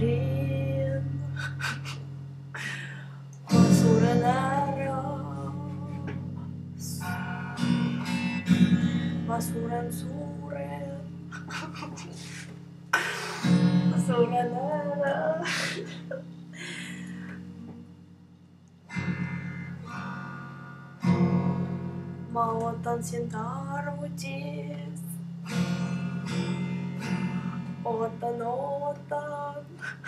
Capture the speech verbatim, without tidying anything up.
Rin masuren aras, masuren suren, masuren aras. Maotan sintar ucis, otan otan